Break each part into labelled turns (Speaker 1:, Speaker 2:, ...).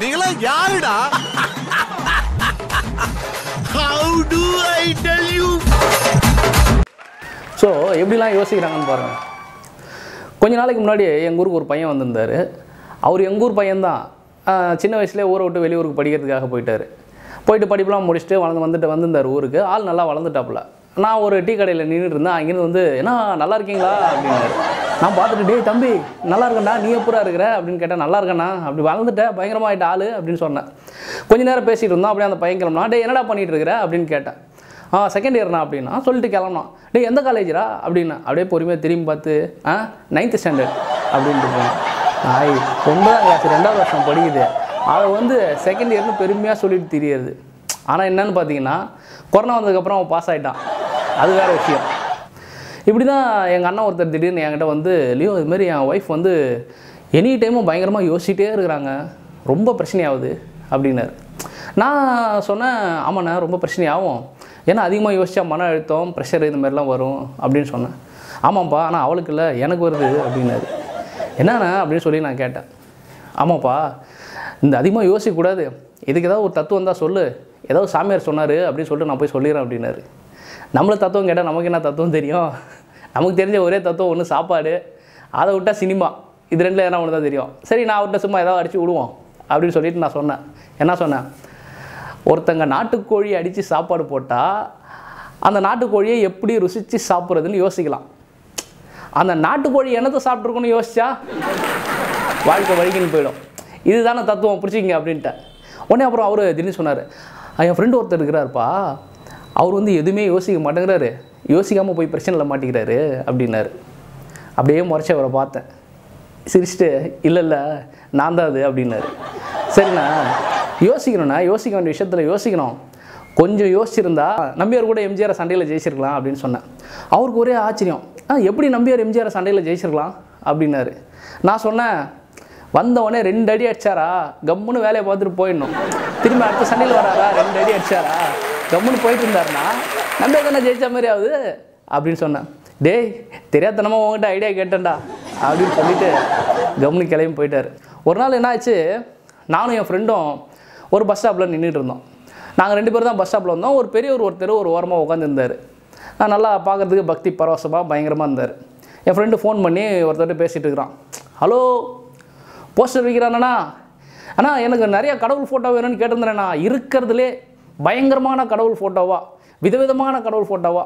Speaker 1: நீங்களா யாருடா? How do I tell you?
Speaker 2: So எப்படிலாம் யோசிக்கிறாங்கன்னு பாருங்கள். கொஞ்ச நாளைக்கு முன்னாடி எங்கள் ஊருக்கு ஒரு பையன் வந்திருந்தார். அவர் எங்கள் ஊர் பையன்தான். சின்ன வயசுலேயே ஊரை விட்டு வெளியூருக்கு படிக்கிறதுக்காக போயிட்டு படிப்புலாம் முடிச்சுட்டு வந்திருந்தார் ஊருக்கு. ஆள் நல்லா வளர்ந்துட்டாப்புல. நான் ஒரு டீ கடையில் நின்றுட்டு இருந்தேன். அங்கேருந்து வந்து என்ன நல்லா இருக்கீங்களா அப்படின்னாரு. நான் பார்த்துட்டு டேய் தம்பி நல்லா இருக்கேன்டா, நீ எப்படா இருக்கிற அப்படின்னு கேட்டேன். நல்லா இருக்கேண்ணா, அப்படி வளர்ந்துட்டேன் பயங்கரமாகிட்ட ஆள் அப்படின்னு சொன்னேன். கொஞ்சம் நேரம் பேசிகிட்டு இருந்தோம். அப்படியே அந்த பையன் கிளம்புனா டே என்னடா பண்ணிகிட்டு இருக்கிற அப்படின்னு கேட்டேன். செகண்ட் இயர்னா அப்படின்னா சொல்லிட்டு கிளம்புனான். டே எந்த காலேஜரா அப்படின்னா அப்படியே பொறுமையாக திரும்பி பார்த்து 9th ஸ்டாண்டர்ட் அப்படின்ட்டு போனேன். 9ஆம் கிளாஸ் 2வது வருஷம் படிக்குது. அதை வந்து செகண்ட் இயர்னு பெருமையாக சொல்லிட்டு தெரியுது. ஆனால் என்னன்னு பார்த்தீங்கன்னா கொரோனா வந்ததுக்கப்புறம் அவன் பாஸ் ஆகிட்டான். அது வேறு விஷயம். இப்படி தான் எங்கள் அண்ணன் ஒருத்தர் திடீர்னு என்கிட்ட வந்து லியோ இதுமாரி என் ஒய்ஃப் வந்து எனி டைமும் பயங்கரமாக யோசிச்சிட்டே இருக்கிறாங்க, ரொம்ப பிரச்சனையாகுது அப்படின்னாரு. நான் சொன்னேன் ஆமாண்ணா ரொம்ப பிரச்சனையாகும், ஏன்னா அதிகமாக யோசித்தா மன அழுத்தம் ப்ரெஷர் இது மாதிரிலாம் வரும் அப்படின்னு சொன்னேன். ஆமாம்ப்பா ஆனால் அவளுக்கு இல்லை எனக்கு வருது அப்படின்னாரு. என்னண்ணா அப்படின்னு சொல்லி நான் கேட்டேன். ஆமாப்பா இந்த அதிகமாக யோசிக்கக்கூடாது, இதுக்கு ஏதாவது ஒரு தத்துவம் தான் சொல்லு, ஏதாவது சாமியார் சொன்னார் அப்படின்னு சொல்லிட்டு நான் போய் சொல்லிடுறேன் அப்படின்னாரு. நம்மளை தத்துவம் கேட்டால் நமக்கு என்ன தத்துவம் தெரியும்? நமக்கு தெரிஞ்ச ஒரே தத்துவம் ஒன்று சாப்பாடு, அதை விட்டால் சினிமா, இது ரெண்டில் எதனா ஒன்று தான் தெரியும். சரி நான் அவர்கிட்ட சும்மா ஏதாவது அடித்து விடுவோம் அப்படின்னு சொல்லிட்டு நான் சொன்னேன். என்ன சொன்னேன், ஒருத்தங்க நாட்டுக்கோழி அடித்து சாப்பாடு போட்டால் அந்த நாட்டுக்கோழியை எப்படி ருசித்து சாப்பிட்றதுன்னு யோசிக்கலாம். அந்த நாட்டுக்கோழி என்னத்தை சாப்பிட்ருக்கோன்னு யோசிச்சா வாழ்க்கை வழிக்குன்னு போயிடும். இதுதானே தத்துவம், பிடிச்சிங்க அப்படின்ட்டு. உடனே அப்புறம் அவர் திடீர்னு சொன்னார், என் ஃப்ரெண்டு ஒருத்தர் இருக்கிறாருப்பா, அவர் வந்து எதுவுமே யோசிக்க மாட்டேங்கிறாரு, யோசிக்காமல் போய் பிரச்சனையில் மாட்டிக்கிறாரு அப்படின்னாரு. அப்படியே முறைச்சி அவரை பார்த்தேன். சிரிச்சுட்டு இல்லை நான் தான் அது அப்படின்னாரு. சரிண்ணா யோசிக்கணும்ண்ணா, யோசிக்க வேண்டிய விஷயத்தில் யோசிக்கணும், கொஞ்சம் யோசிச்சிருந்தா நம்பியார் கூட எம்ஜிஆர் சண்டையில் ஜெயிச்சிருக்கலாம் அப்படின்னு சொன்னேன். அவருக்கு ஒரே ஆச்சரியம், எப்படி நம்பியார் எம்ஜிஆர் சண்டையில் ஜெயிச்சிருக்கலாம் அப்படின்னாரு. நான் சொன்னேன் வந்தவொடனே 2 அடி அடிச்சாரா கம்முன்னு வேலையை பார்த்துட்டு போயிடணும், திரும்பி அடுத்த சண்டையில் வராரா 2 அடி அடிச்சாரா கம்முன்னு போயிட்டு இருந்தாருன்னா நம்பியார் தானே ஜெயிச்ச மாதிரி ஆகுது அப்படின்னு சொன்னேன். டேய் தெரியாதனமாக உங்கள்கிட்ட ஐடியா கேட்டேன்டா அப்படின்னு சொல்லிட்டு கம்முன்னு கிளம்பி போயிட்டார். ஒரு நாள் என்ன ஆச்சு, நானும் என் ஃப்ரெண்டும் ஒரு பஸ் ஸ்டாப்பில் நின்றுட்டு இருந்தோம். நாங்கள் 2 பேர் தான் பஸ் ஸ்டாப்பில் வந்தோம். ஒரு பெரியவர் ஒருத்தர் ஒரு ஓரமாக உட்காந்துருந்தார். நான் நல்லா பார்க்குறதுக்கு பக்தி பரவசமாக பயங்கரமாக இருந்தார். என் ஃப்ரெண்டு ஃபோன் பண்ணி ஒருத்தர்கிட்ட பேசிகிட்டு இருக்கிறான். ஹலோ போஸ்டர் வைக்கிறானண்ணா, அண்ணா எனக்கு நிறையா கடவுள் ஃபோட்டோ வேணும்னு கேட்டிருந்தேண்ணா, இருக்கிறதுலே பயங்கரமான கடவுள் ஃபோட்டோவா, விதவிதமான கடவுள் ஃபோட்டோவா,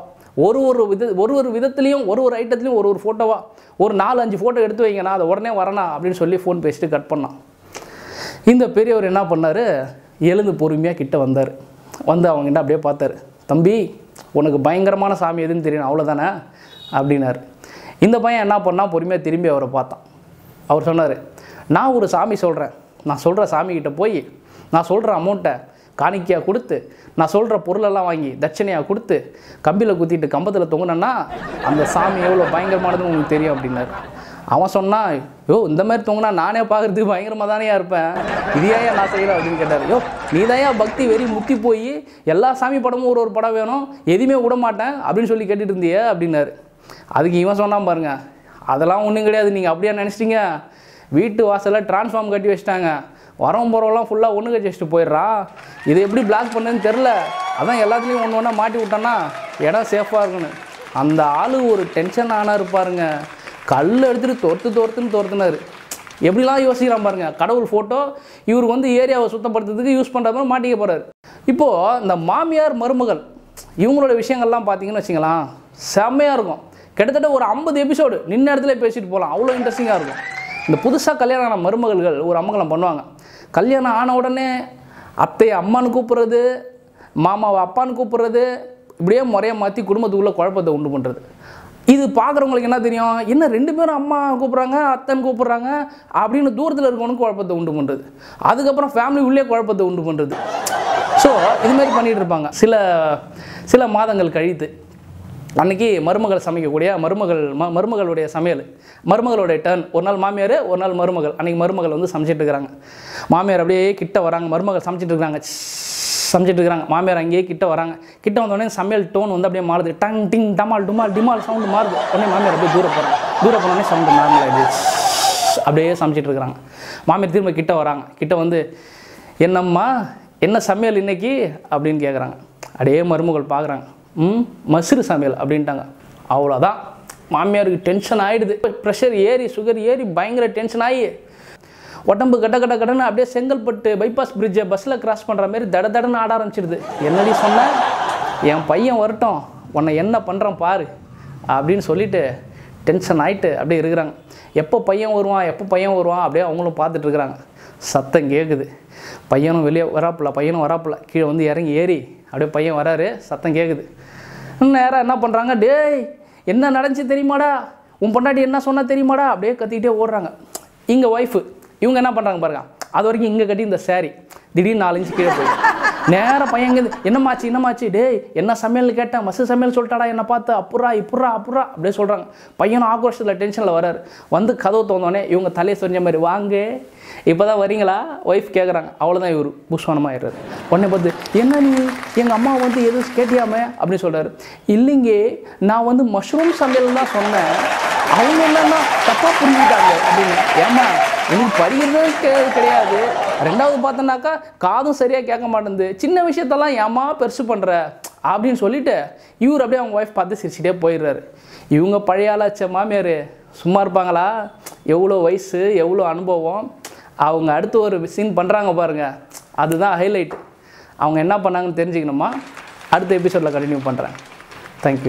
Speaker 2: ஒரு விதத்துலேயும் ஒரு ஐட்டத்துலேயும் ஒரு ஃபோட்டோவா, ஒரு 4-5 ஃபோட்டோ எடுத்து வைங்கண்ணா, அதை உடனே வரண்ணா அப்படின்னு சொல்லி ஃபோன் பேசிட்டு கட் பண்ணான். இந்த பெரியவர் என்ன பண்ணார், எழுந்து பொறுமையாக கிட்ட வந்தார். வந்து அவங்ககிட்ட அப்படியே பார்த்தார். தம்பி உனக்கு பயங்கரமான சாமி எதுன்னு தெரியணும் அவ்வளோதானே அப்படின்னாரு. இந்த பையன் என்ன பண்ணால் பொறுமையாக திரும்பி அவரை பார்த்தான். அவர் சொன்னார், நான் ஒரு சாமி சொல்கிறேன், நான் சொல்கிற சாமிக்கிட்ட போய் நான் சொல்கிற அமௌண்ட்டை காணிக்கையாக கொடுத்து நான் சொல்கிற பொருளெல்லாம் வாங்கி தட்சணையாக கொடுத்து கம்பியில் குத்திட்டு கம்பத்தில் தொங்கினேன்னா அந்த சாமி எவ்வளோ பயங்கரமானதுன்னு உங்களுக்கு தெரியும் அப்படின்னாரு. அவன் சொன்னான், இந்த மாதிரி தொங்கினா நானே பார்க்குறதுக்கு பயங்கரமாக தானே இருப்பேன், இதையா நான் செய்கிறேன் அப்படின்னு கேட்டார். நீ தான் பக்தி வெறி முத்தி போய் எல்லா சாமி படமும் ஒரு படம் வேணும், எதுவுமே விட மாட்டேன் அப்படின்னு சொல்லி கேட்டுட்டு இருந்தியே அப்படின்னாரு. அதுக்கு இவன் சொன்னான் பாருங்க, அதெல்லாம் ஒன்றும் கிடையாது, நீங்கள் அப்படியே நினச்சிட்டிங்க, வீட்டு வாசலில் டிரான்ஸ்ஃபார்ம் கட்டி வச்சுட்டாங்க, வரவும் போகிறவெல்லாம் ஃபுல்லாக ஒன்று கட்டி வச்சுட்டு போயிடுறான், இதை எப்படி பிளாக் பண்ணுன்னு தெரில, அதான் எல்லாத்துலேயும் ஒன்று ஒன்றா மாட்டி விட்டான்னா இடம் சேஃபாக இருக்குன்னு. அந்த ஆள் ஒரு டென்ஷன் ஆனால் இருப்பாருங்க, கல் எடுத்துகிட்டு தோர்த்துனாரு. எப்படிலாம் யோசிக்கிறான் பாருங்க. கடவுள் ஃபோட்டோ இவர் வந்து ஏரியாவை சுத்தப்படுத்துறதுக்கு யூஸ் பண்ணுற மாதிரி மாட்டிக்க போகிறார். இப்போது இந்த மாமியார் மருமகள் இவங்களோட விஷயங்கள்லாம் பார்த்தீங்கன்னு வச்சிங்களேன், செம்மையாக இருக்கும். கிட்டத்தட்ட ஒரு 50 எபிசோடு நின்ன இடத்துல பேசிட்டு போகலாம், அவ்வளோ இன்ட்ரெஸ்டிங்காக இருக்கும். இந்த புதுசாக கல்யாணம் ஆன மருமகள்கள் ஒரு அமங்கலம் பண்ணுவாங்க. கல்யாணம் ஆன உடனே அத்தையை அம்மானு கூப்பிட்றது, மாமாவை அப்பான்னு கூப்பிட்றது, இப்படியே முறையை மாற்றி குடும்பத்துக்குள்ளே குழப்பத்தை உண்டு பண்ணுறது. இது பார்க்குறவங்களுக்கு என்ன தெரியும், என்ன 2 பேரும் அம்மா கூப்பிட்றாங்க அத்தைன்னு கூப்பிட்றாங்க அப்படின்னு தூரத்தில் இருக்கவனுக்கு குழப்பத்தை உண்டு பண்ணுறது, அதுக்கப்புறம் ஃபேமிலி உள்ளே குழப்பத்தை உண்டு பண்ணுறது. ஸோ இதுமாரி பண்ணிகிட்டு இருப்பாங்க. சில மாதங்கள் கழித்து அன்றைக்கி மருமகள் சமைக்கக்கூடிய மருமகளுடைய சமையல், மருமகளுடைய டர்ன். ஒரு நாள் மாமியார், ஒரு நாள் மருமகள். அன்றைக்கி மருமகள் வந்து சமைச்சிட்டு இருக்கிறாங்க. மாமியார் அப்படியே கிட்ட வராங்க, மருமகள் சமைச்சிட்டு இருக்கிறாங்க. மாமியார் அங்கேயே கிட்ட வராங்க. கிட்ட வந்தோடனே சமையல் டோன் வந்து அப்படியே மாறுது. டங் டிங் டமால் டிமால் சவுண்டு மாறுது. உடனே மாமியார் அப்படியே தூரம் போனோடனே சவுண்டு நார்மல் ஆகிடுச்சு. அப்படியே சமைச்சிட்டு இருக்கிறாங்க. மாமியார் திரும்ப கிட்ட வராங்க. கிட்ட வந்து என்னம்மா என்ன சமையல் இன்னைக்கு அப்படின்னு கேட்குறாங்க. அப்படியே மருமகள் பார்க்குறாங்க. மசுறு சமையல் அப்படின்ட்டாங்க. அவ்வளோதான், மாமியாருக்கு டென்ஷன் ஆகிடுது. ப்ரெஷர் ஏறி சுகர் ஏறி பயங்கர டென்ஷன் ஆகி உடம்பு கடன்னு அப்படியே செங்கல்பட்டு பைபாஸ் பிரிட்ஜை பஸ்ஸில் கிராஸ் பண்ணுற மாதிரி தடன்னு ஆட ஆரம்பிச்சிடுது. என்னடி சொன்ன, என் பையன் வரட்டும், உன்னை என்ன பண்ணுறான் பாரு அப்படின்னு சொல்லிட்டு டென்ஷன் ஆகிட்டு அப்படியே இருக்கிறாங்க. எப்போ பையன் வருவான் அப்படியே அவங்களும் பார்த்துட்ருக்குறாங்க. சத்தம் கேட்குது. பையனும் வெளியே வராப்புல கீழே வந்து இறங்கி ஏறி அப்படியே பையன் வராரு. சத்தம் கேட்குது. நேராக என்ன பண்ணுறாங்க, டேய் என்ன நடந்துச்சு தெரியுமாடா, உன் பொண்டாட்டி என்ன சொன்னால் தெரியுமாடா அப்படியே கத்திக்கிட்டே ஓடுறாங்க. இங்கே ஒய்ஃபு இவங்க என்ன பண்ணுறாங்க பாருங்க, அது வரைக்கும் இங்கே கட்டி இந்த சாரி திடீர்னு 4 இன்ச்சு கீழே போய் நேராக பையன் என்னமாச்சு டேய் என்ன சமையல் கேட்டேன், மசு சமையல் சொல்லிட்டாடா என்னை பார்த்து அப்புறா அப்படியே சொல்கிறாங்க. பையனும் ஆக்ரோஷத்தில் டென்ஷனில் வராரு. வந்து கதவு தோந்தோடனே இவங்க தலையை சொன்ன மாதிரி வாங்க இப்போ தான் வரீங்களா ஒய்ஃப் கேட்குறாங்க. அவ்வளோதான் இவர் புஷ்வானமாகிடுறாரு. உடனே பார்த்து என்ன நீ எங்கள் அம்மா வந்து எதுவும் கேட்டியாமே அப்படின்னு சொல்கிறாரு. இல்லைங்க நான் வந்து மஷ்ரூம் சமையல் தான் சொன்னேன், அவங்க என்னன்னா தப்பாக புரிஞ்சுக்கிட்டாங்க அப்படின்னு. ஏம்மா எனக்கு படிக்கிறது கிடையாது, ரெண்டாவது பார்த்தோன்னாக்கா காதும் சரியாக கேட்க மாட்டேங்குது, சின்ன விஷயத்தெல்லாம் ஏம்மா பெருசு பண்ணுற அப்படின்னு சொல்லிவிட்டு இவர் அப்படியே அவங்க ஒய்ஃப் பார்த்து சிரிச்சிட்டே போயிடுறாரு. இவங்க பழைய ஆளாச்ச மாமியார் சும்மா இருப்பாங்களா, எவ்வளோ வயசு எவ்வளோ அனுபவம். அவங்க அடுத்து ஒரு சீன் பண்ணுறாங்க பாருங்கள், அதுதான் ஹைலைட். அவங்க என்ன பண்ணாங்கன்னு தெரிஞ்சுக்கணுமா, அடுத்த எபிசோடில் கண்டினியூ பண்ணுறேன். தேங்க்யூ.